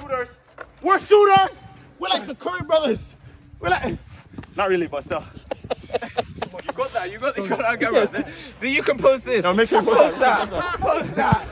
shooters. We're shooters. We're like the Curry brothers. We're like, not really, but still. You got that. You got that on camera. Then you can post this. No, make sure you post that. Post that.